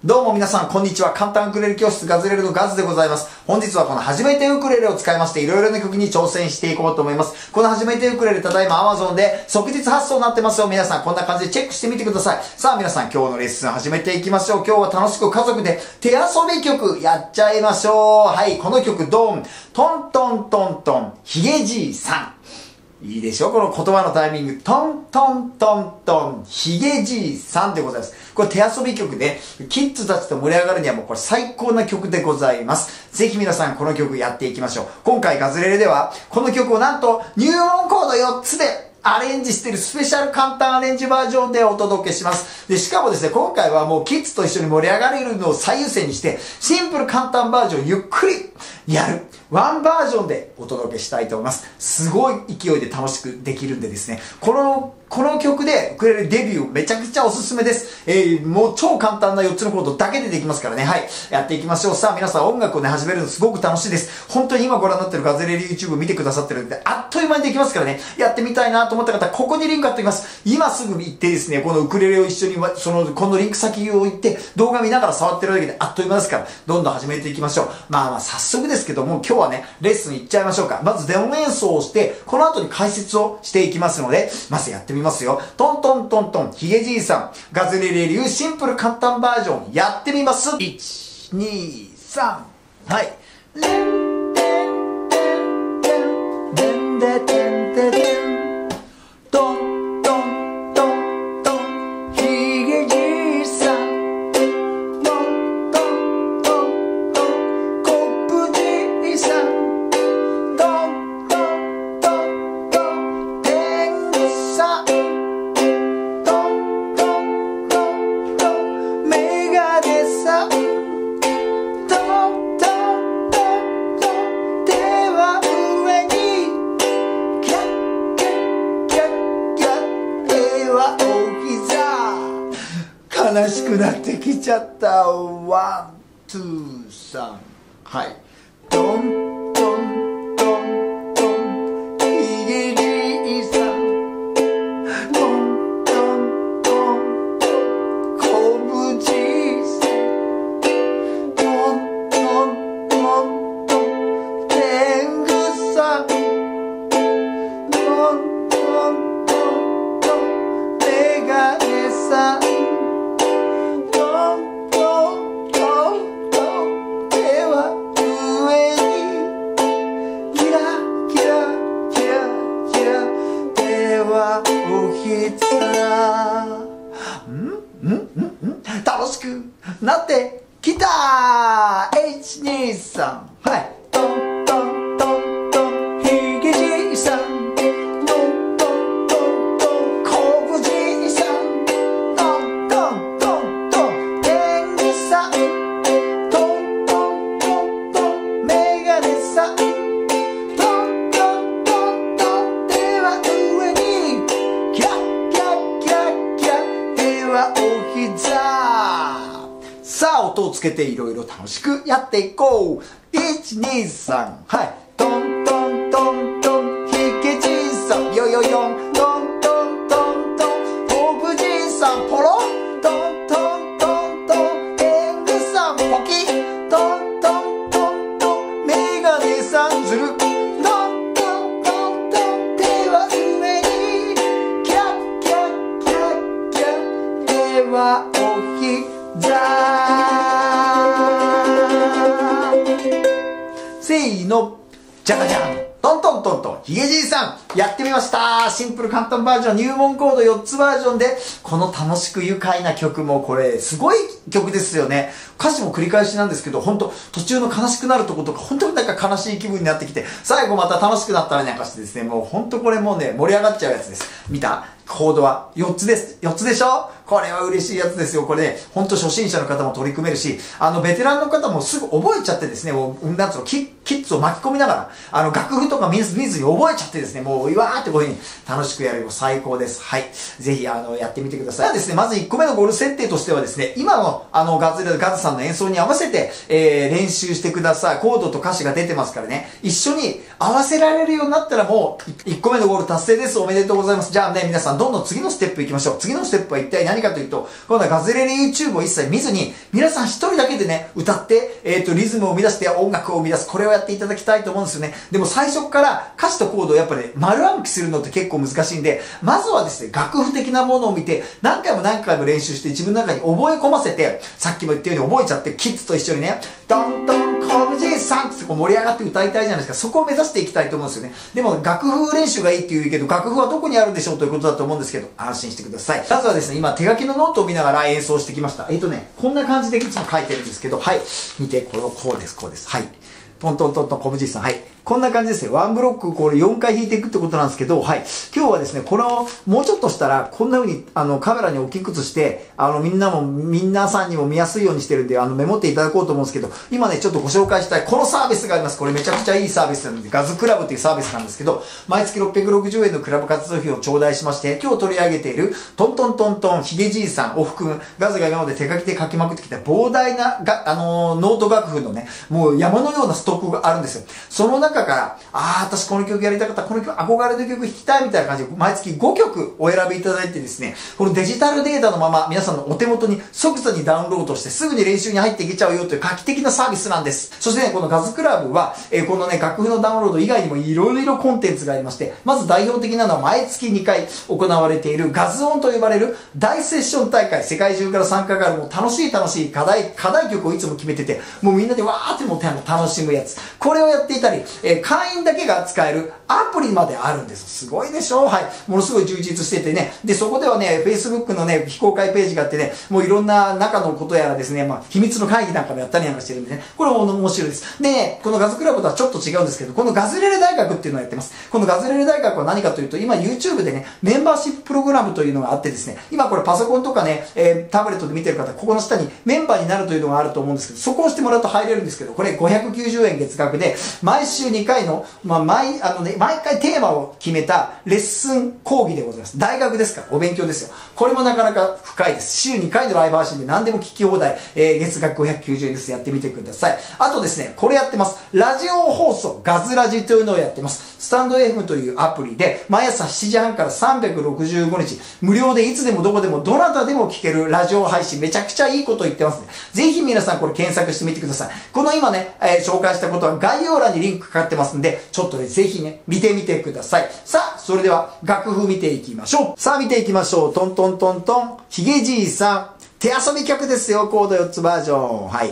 どうも皆さん、こんにちは。簡単ウクレレ教室ガズレレのガズでございます。本日はこの初めてウクレレを使いまして、いろいろな曲に挑戦していこうと思います。この初めてウクレレ、ただいま Amazon で即日発送になってますよ。皆さん、こんな感じでチェックしてみてください。さあ皆さん、今日のレッスン始めていきましょう。今日は楽しく家族で手遊び曲やっちゃいましょう。はい、この曲、ドン。トントントントン、ヒゲじいさん。いいでしょこの言葉のタイミング。トントントントン、ヒゲじいさんでございます。これ手遊び曲で、キッズたちと盛り上がるにはもうこれ最高な曲でございます。ぜひ皆さんこの曲やっていきましょう。今回ガズレレでは、この曲をなんと入門コード4つでアレンジしているスペシャル簡単アレンジバージョンでお届けします。で、しかもですね、今回はもうキッズと一緒に盛り上がれるのを最優先にして、シンプル簡単バージョンゆっくりやる。ワンバージョンでお届けしたいと思います。すごい勢いで楽しくできるんでですね、この曲でウクレレデビューめちゃくちゃおすすめです。もう超簡単な4つのコードだけでできますからね。はい。やっていきましょう。さあ皆さん音楽をね、始めるのすごく楽しいです。本当に今ご覧になってるガズレレ YouTube 見てくださってるんで、あっという間にできますからね。やってみたいなと思った方、ここにリンク貼っておきます。今すぐ行ってですね、このウクレレを一緒に、このリンク先を行って、動画見ながら触ってるだけであっという間ですから、どんどん始めていきましょう。まあ早速ですけども、今日はね、レッスン行っちゃいましょうか。まずデモ演奏をして、この後に解説をしていきますので、まずやってみますよ。トントントントン、ヒゲじいさん、ガズレレ流シンプル簡単バージョン、やってみます。1、2、3、はい。レンデンデンデンデンデンデンデンデントントントントン、ヒゲじいさん、トントントントン、コップじいさん、トントントントン、天狗さん、悲しくなってきちゃった。ワン、ツー、サン。はい。トントントントン、ヒゲじいさん。トントントントン、コブじいさん。トントントントン、天狗さん。トントントントン、メガネさん。楽しくなってきたー !1,2,3 はい。トントントントン、ヒゲじいさん。トントントントン、コブじいさん。トントントントン、天狗さん。トントントントン、メガネさん。トントントントン、手は上に。キャッキャッキャッキャッ、手はお膝。さあ、音をつけていろいろ楽しくやっていこう。1、2、3、はい。トントントントン、ヒゲじいさん。よよよん。トントントントン、コブじいさん。ポロン。トントントントン、天狗さん。ポキ。トントントントン、メガネさん。ずる。トントントントン、手は上に。キャッキャッキャッキャッ、手はお膝。せーの、じゃがじゃん、トントントントン、ヒゲじいさん、やってみました。シンプル簡単バージョン、入門コード4つバージョンで、この楽しく愉快な曲もこれ、すごい曲ですよね。歌詞も繰り返しなんですけど、本当途中の悲しくなるとことか、本当になんか悲しい気分になってきて、最後また楽しくなったりなんかしてですね、もう本当これもうね、盛り上がっちゃうやつです。見た？コードは4つです。4つでしょ？これは嬉しいやつですよ。これね、ほんと初心者の方も取り組めるし、ベテランの方もすぐ覚えちゃってですね、もう、なんつうの、キッズを巻き込みながら、楽譜とか見ずに覚えちゃってですね、もう、うわーってこういう風に楽しくやるよ。最高です。はい。ぜひ、やってみてください。ではですね、まず1個目のゴール設定としてはですね、今の、ガズさんの演奏に合わせて、練習してください。コードと歌詞が出てますからね、一緒に合わせられるようになったらもう、1個目のゴール達成です。おめでとうございます。じゃあね、皆さん、どんどん次のステップ行きましょう。次のステップは一体何何かというと、このガズレレ YouTube を一切見ずに、皆さん一人だけでね、歌って、リズムを生み出して音楽を生み出す。これをやっていただきたいと思うんですよね。でも最初から歌詞とコードをやっぱり、ね、丸暗記するのって結構難しいんで、まずはですね、楽譜的なものを見て、何回も何回も練習して自分の中に覚え込ませて、さっきも言ったように覚えちゃって、キッズと一緒にね、トントンコブジーさんってこう盛り上がって歌いたいじゃないですか。そこを目指していきたいと思うんですよね。でも楽譜練習がいいって言うけど、楽譜はどこにあるんでしょうということだと思うんですけど、安心してください。まずはですね、今手書きのノートを見ながら演奏してきました。こんな感じでいつも書いてるんですけど、はい。見て、こうです、こうです。はい。トントントントン、コブジーさん。はい。こんな感じですね。ワンブロック、これ4回弾いていくってことなんですけど、はい。今日はですね、これをもうちょっとしたら、こんな風に、カメラに大きくして、皆さんにも見やすいようにしてるんで、メモっていただこうと思うんですけど、今ね、ちょっとご紹介したい、このサービスがあります。これめちゃくちゃいいサービスなので、ガズクラブっていうサービスなんですけど、毎月660円のクラブ活動費を頂戴しまして、今日取り上げている、トントントントン、ヒゲじいさんを含む、ガズが今まで手書きで書きまくってきた膨大なノート楽譜のね、もう山のようなストックがあるんですよ。その中から、私この曲やりたかった、この曲憧れの曲弾きたいみたいな感じで、毎月5曲お選びいただいてですね、このデジタルデータのまま皆さんのお手元に即座にダウンロードしてすぐに練習に入っていけちゃうよという画期的なサービスなんです。そしてね、このガズクラブは、このね、楽譜のダウンロード以外にもいろいろコンテンツがありまして、まず代表的なのは毎月2回行われているガズオンと呼ばれる大セッション大会、世界中から参加があるもう楽しい課題曲をいつも決めてて、もうみんなでわーってもう楽しむやつ。これをやっていたり、会員だけが使えるアプリまであるんです。すごいでしょ？はい。ものすごい充実しててね。で、そこではね、Facebook のね、非公開ページがあってね、もういろんな中のことやらですね、秘密の会議なんかもやったりなんかしてるんでね、これも面白いです。で、このガズクラブとはちょっと違うんですけど、このガズレレ大学っていうのをやってます。このガズレレ大学は何かというと、今 YouTube でね、メンバーシッププログラムというのがあってですね、今これパソコンとかね、タブレットで見てる方、ここの下にメンバーになるというのがあると思うんですけど、そこを押してもらうと入れるんですけど、これ590円月額で、毎週2回の、毎回テーマを決めたレッスン講義でございます。大学ですから、お勉強ですよ。これもなかなか深いです。週2回のライブ配信で何でも聞き放題、月額590円です。やってみてください。あとですね、これやってます。ラジオ放送、ガズラジというのをやってます。スタンド FM というアプリで、毎朝7時半から365日、無料でいつでもどこでもどなたでも聞けるラジオ配信、めちゃくちゃいいこと言ってますね。ぜひ皆さんこれ検索してみてください。この今ね、紹介したことは概要欄にリンクかかってますんで、ちょっとね、ぜひね、見てみてください。さあ、それでは楽譜見ていきましょう。さあ、見ていきましょう。トントントントン、ヒゲじいさん。手遊び曲ですよ。コード4つバージョン。はい。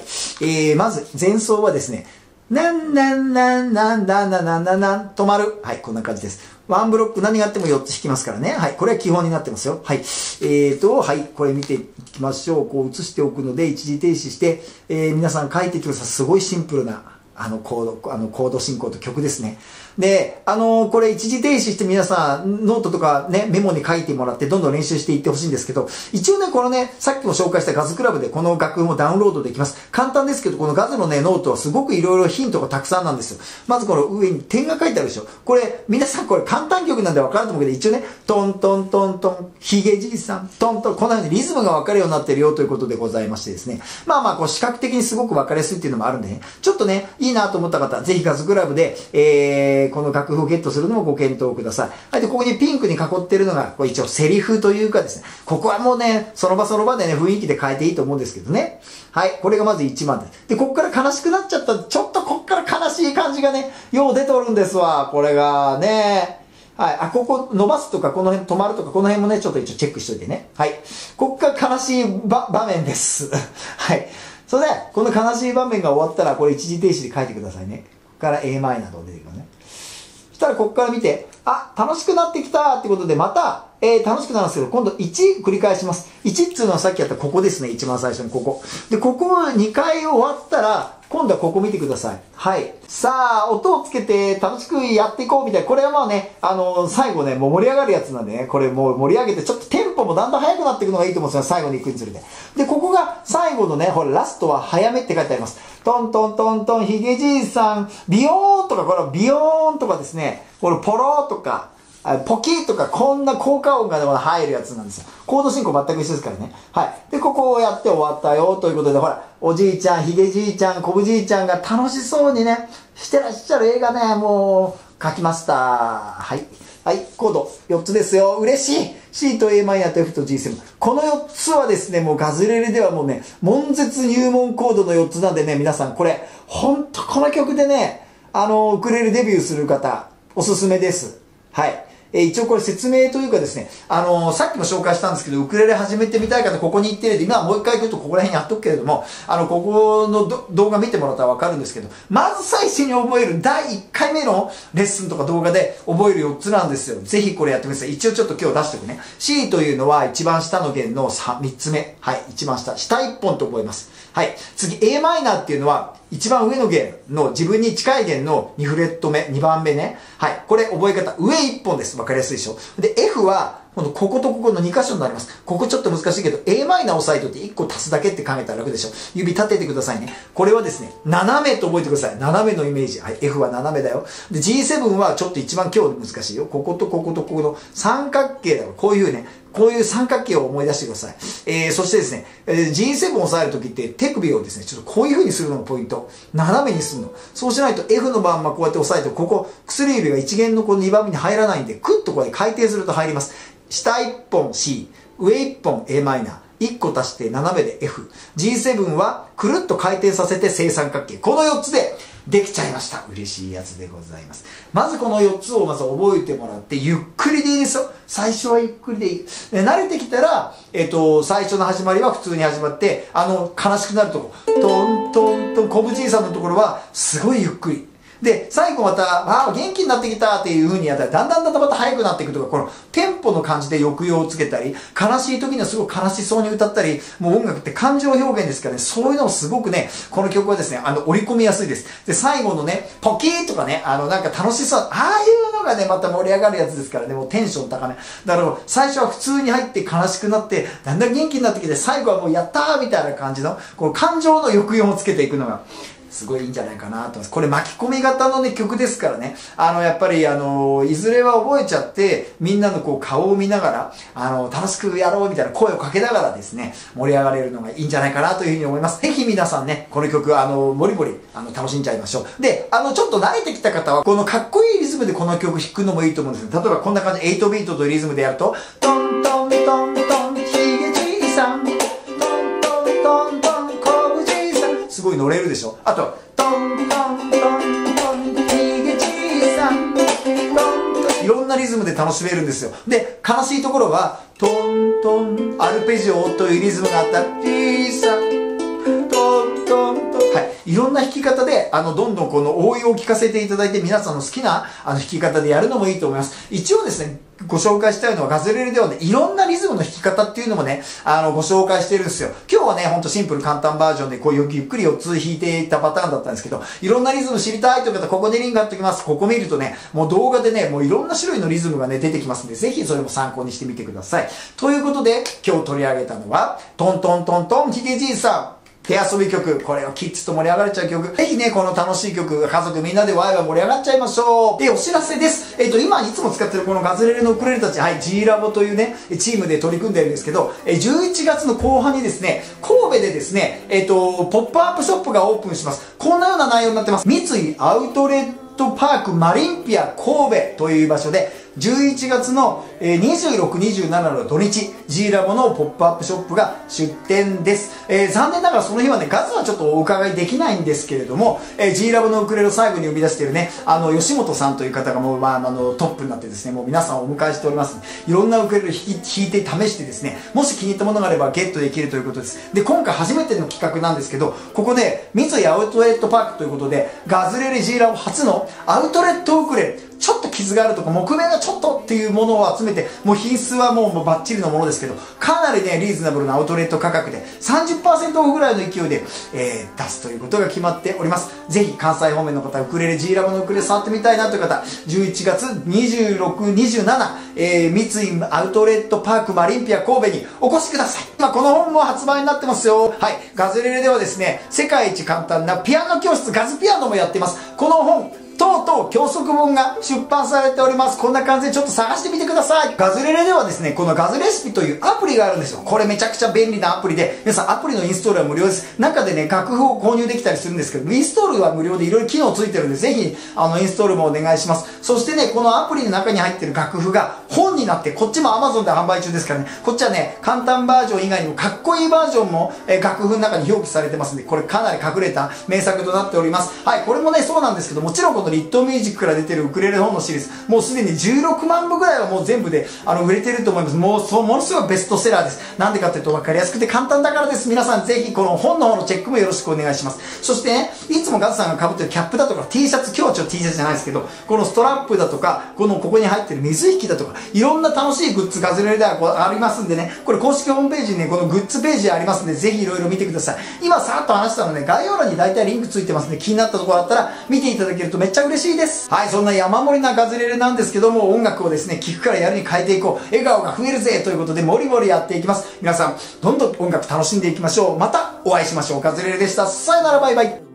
まず、前奏はですね、なんなんなんなんなんなんなんなんなん止まる。はい、こんな感じです。ワンブロック何があっても4つ弾きますからね。はい、これは基本になってますよ。はい。はい、これ見ていきましょう。こう映しておくので、一時停止して、皆さん書いていってください。すごいシンプルな。コード進行と曲ですね。で、これ一時停止して皆さんノートとかね、メモに書いてもらってどんどん練習していってほしいんですけど、一応ね、このね、さっきも紹介したガズクラブでこの楽譜もダウンロードできます。簡単ですけど、このガズのね、ノートはすごくいろいろヒントがたくさんなんですよ。まずこの上に点が書いてあるでしょ。これ、皆さんこれ簡単曲なんでわかると思うけど、一応ね、トントントントン、ヒゲじいさん、トントン、こんな風にリズムがわかるようになってるよということでございましてですね。こう視覚的にすごくわかりやすいっていうのもあるんでね、ちょっとね、いいなと思った方は、ぜひガズクラブで、この楽譜をゲットするのもご検討ください。はい、で、ここにピンクに囲ってるのが、これ一応セリフというかですね、ここはもうね、その場その場でね、雰囲気で変えていいと思うんですけどね。はい、これがまず1番です。で、ここから悲しくなっちゃった、ちょっとこっから悲しい感じがね、よう出とるんですわ、これがね。はい。ここ伸ばすとか、この辺止まるとか、この辺もね、ちょっと一応チェックしといてね。はい。こっから悲しい場面です。はい。それで、この悲しい場面が終わったら、これ一時停止で書いてくださいね。ここから a マイナーと出てくるのね。そしたら、ここから見て、楽しくなってきたってことで、また、楽しくなるんですけど、今度1繰り返します。1っていうのはさっきやったここですね。一番最初にここ。で、ここ2回終わったら、今度はここ見てください。はい。さあ、音をつけて楽しくやっていこうみたいな。これはまあね、最後ね、もう盛り上がるやつなんでね、これもう盛り上げて、ちょっとテンポもだんだん速くなっていくのがいいと思うんですよ。最後に行くにつれて。で、ここが最後のね、ほら、ラストは早めって書いてあります。トントントントン、ヒゲじいさん、ビヨーンとか、これビヨーンとかですね、これポローとか、ポキーとかこんな効果音が入るやつなんですよ。コード進行全く一緒ですからね。はい。で、ここをやって終わったよということで、ほら、おじいちゃん、ひげじいちゃん、こぶじいちゃんが楽しそうにね、してらっしゃる映画ね、もう、描きました。はい。 はい、コード4つですよ。嬉しい !C と a マイナーと F と G7。この4つはですね、もうガズレレではもうね、悶絶入門コードの4つなんでね、皆さんこれ、ほんとこの曲でね、ウクレレデビューする方、おすすめです。はい。一応これ説明というかですね、さっきも紹介したんですけど、ウクレレ始めてみたい方、ここに行ってるんで、今はもう一回行くとここら辺に貼っとくけれども、ここの動画見てもらったらわかるんですけど、まず最初に覚える第1回目のレッスンとか動画で覚える4つなんですよ。ぜひこれやってください。一応ちょっと今日出しておくね。C というのは一番下の弦の3つ目。はい、一番下。下1本と覚えます。はい。次、a マイナーっていうのは、一番上の弦の自分に近い弦の2フレット目、2番目ね。はい。これ覚え方、上1本です。わかりやすいでしょ。で、F は、こことここの2箇所になります。ここちょっと難しいけど、a マイナー押さえといて1個足すだけって考えたら楽でしょ。指立ててくださいね。これはですね、斜めと覚えてください。斜めのイメージ。はい。F は斜めだよ。で、G7 はちょっと一番今日難しいよ。こことこことここの三角形だよ。こういうね。こういう三角形を思い出してください。そしてですね、G7 を押さえるときって手首をですね、ちょっとこういう風にするのがポイント。斜めにするの。そうしないと F のまんまこうやって押さえて、ここ、薬指が一弦のこの2番目に入らないんで、クッとこうやって回転すると入ります。下1本 C、上1本 a マイナー。1個足して斜めで F。G7 はくるっと回転させて正三角形。この4つでできちゃいました。嬉しいやつでございます。まずこの4つをまず覚えてもらって、ゆっくりでいいですよ。最初はゆっくりでいい。慣れてきたら、最初の始まりは普通に始まって、悲しくなるとこ、トントントン、コブじいさんのところは、すごいゆっくり。で、最後また、元気になってきたっていう風にやったら、だんだんまた速くなっていくとか、このテンポの感じで抑揚をつけたり、悲しい時にはすごく悲しそうに歌ったり、もう音楽って感情表現ですからね、そういうのもすごくね、この曲はですね、織り込みやすいです。で、最後のね、ポキーとかね、なんか楽しそう、ああいうのがね、また盛り上がるやつですからね、もうテンション高め。だから、最初は普通に入って悲しくなって、だんだん元気になってきて、最後はもうやったーみたいな感じの、この感情の抑揚をつけていくのが、すごいいいんじゃないかなと思います。これ巻き込み型のね、曲ですからね。やっぱりいずれは覚えちゃって、みんなのこう顔を見ながら、楽しくやろうみたいな声をかけながらですね、盛り上がれるのがいいんじゃないかなというふうに思います。ぜひ皆さんね、この曲、もりもり、楽しんじゃいましょう。で、ちょっと慣れてきた方は、このかっこいいリズムでこの曲弾くのもいいと思うんですよ。例えばこんな感じ、8ビートというリズムでやると、トントントントン、ひげじいさん。すごい乗れるでしょ。あと、トントントントン、ひげじいさん、トントン、いろんなリズムで楽しめるんですよ。で、悲しいところは、トントン、アルペジオというリズムがあったら、じいさん、トントントン、はい。いろんな弾き方で、どんどんこの応用を聞かせていただいて、皆さんの好きな、弾き方でやるのもいいと思います。一応ですね、ご紹介したいのはガズレレではね、いろんなリズムの弾き方っていうのもね、ご紹介してるんですよ。今日はね、ほんとシンプル簡単バージョンで、こうゆっくり4つ弾いていたパターンだったんですけど、いろんなリズム知りたいという方、ここでリンク貼っておきます。ここ見るとね、もう動画でね、もういろんな種類のリズムがね、出てきますんで、ぜひそれも参考にしてみてください。ということで、今日取り上げたのは、トントントントン、ひげじいさん。手遊び曲。これはキッズと盛り上がれちゃう曲。ぜひね、この楽しい曲、家族みんなでワイワイ盛り上がっちゃいましょう。で、お知らせです。今いつも使ってるこのガズレレのウクレレたち、はい、G ラボというね、チームで取り組んでるんですけど、11月の後半にですね、神戸でですね、ポップアップショップがオープンします。こんなような内容になってます。三井アウトレットパークマリンピア神戸という場所で、11月の26、27の土日、G ラボのポップアップショップが出店です。残念ながらその日はね、ガズはちょっとお伺いできないんですけれども、G ラボのウクレレを最後に生み出しているね、吉本さんという方がもう、トップになってですね、もう皆さんをお迎えしております。いろんなウクレレを弾いて試してですね、もし気に入ったものがあればゲットできるということです。で、今回初めての企画なんですけど、ここで三井アウトレットパークということで、ガズレレ G ラボ初のアウトレットウクレレ、ちょっと傷があるとか木目がちょっとっていうものを集めて、もう品質はもうバッチリのものですけど、かなりねリーズナブルなアウトレット価格で 30% オフぐらいの勢いで、出すということが決まっております。ぜひ関西方面の方、ウクレレ G ラボのウクレレ触ってみたいなという方、11月26、27、三井アウトレットパークマリンピア神戸にお越しください。今この本も発売になってますよ。はい、ガズレレではですね、世界一簡単なピアノ教室ガズピアノもやってます。この本とうとう教則本が出版されております。こんな感じでちょっと探してみてください。ガズレレではですね、このガズレシピというアプリがあるんですよ。これめちゃくちゃ便利なアプリで、皆さんアプリのインストールは無料です。中でね、楽譜を購入できたりするんですけど、インストールは無料でいろいろ機能ついてるんで、ぜひ、インストールもお願いします。そしてね、このアプリの中に入ってる楽譜が本になって、こっちも Amazon で販売中ですからね、こっちはね、簡単バージョン以外にもかっこいいバージョンも、楽譜の中に表記されてますんで、これかなり隠れた名作となっております。はい、これもね、そうなんですけど、もちろんこのリットミュージックから出てるウクレレ本のシリーズ、もうすでに16万部ぐらいはもう全部で、売れてると思います。もう、ものすごいベストセラーです。なんでかっていうと分かりやすくて簡単だからです。皆さんぜひこの本の方のチェックもよろしくお願いします。そしてね、いつもガズさんが被ってるキャップだとか T シャツ、今日はちょっと T シャツじゃないですけど、このストラップだとか、ここに入ってる水引きだとか、いろんな楽しいグッズガズレレではありますんでね、これ公式ホームページにね、このグッズページありますんで、ぜひいろいろ見てください。今さーっと話したので、概要欄に大体リンクついてますんで、気になったところあったら見ていただけるとめっちゃ嬉しいです。はい、そんな山盛りなガズレレなんですけども、音楽をですね、聴くからやるに変えていこう。笑顔が増えるぜということで、モリモリやっていきます。皆さん、どんどん音楽楽しんでいきましょう。またお会いしましょう。ガズレレでした。さよなら、バイバイ。